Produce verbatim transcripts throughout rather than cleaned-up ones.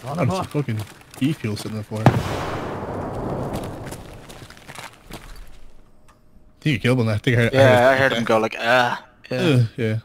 Oh, there's a fucking e-fuel sitting on the floor. I think you killed him. I think I heard, Yeah, I heard him go like, ah. Yeah. Uh, yeah.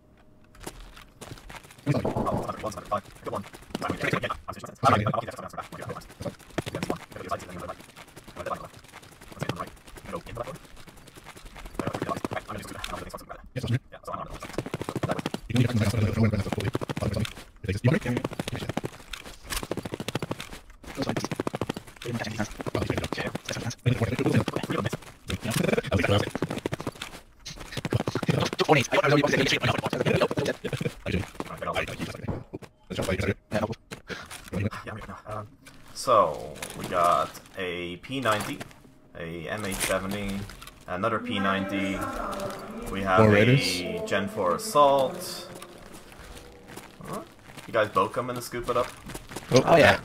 So we got a P ninety, a M H seventy, another P ninety. We have More a Raiders. Gen four Assault. Huh? You guys both come in and scoop it up. Oh, Oh, yeah.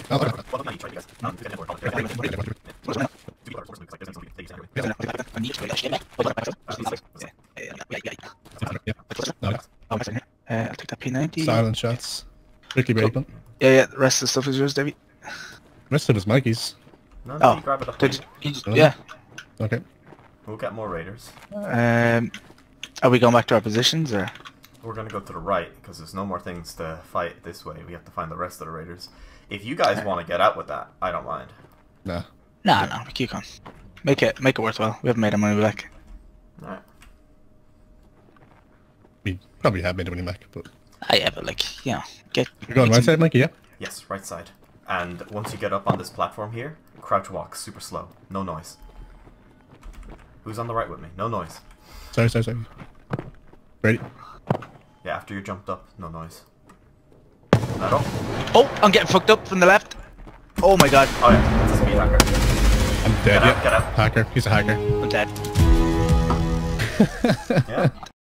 Uh, I'll take that P ninety. Silent shots. Ricky Bacon. Yeah, yeah, the rest of the stuff is yours, Davey. Rest of it is Mikey's. No, no, Oh, you grab it up. Did you, you- Oh. yeah. Okay. We'll get more Raiders. Um, are we going back to our positions, or? We're gonna go to the right because there's no more things to fight this way. We have to find the rest of the Raiders. If you guys want to get out with that, I don't mind. Nah. Nah, no, we keep going. Make it, make it worthwhile. We haven't made our money back. Alright. We probably have made a money back, but... Ah, yeah, but like, you know, get. You're going get right some- side, Mikey, yeah? Yes, right side. And once you get up on this platform here, crouch walk, super slow, no noise. Who's on the right with me? No noise. Sorry, sorry, sorry. Ready? Yeah, after you're jumped up, no noise. That all? Oh, I'm getting fucked up from the left. Oh my god, Oh yeah, that's a speed hacker. I'm dead, Get yeah. out, get out. Hacker. He's a hacker. I'm dead. Yeah.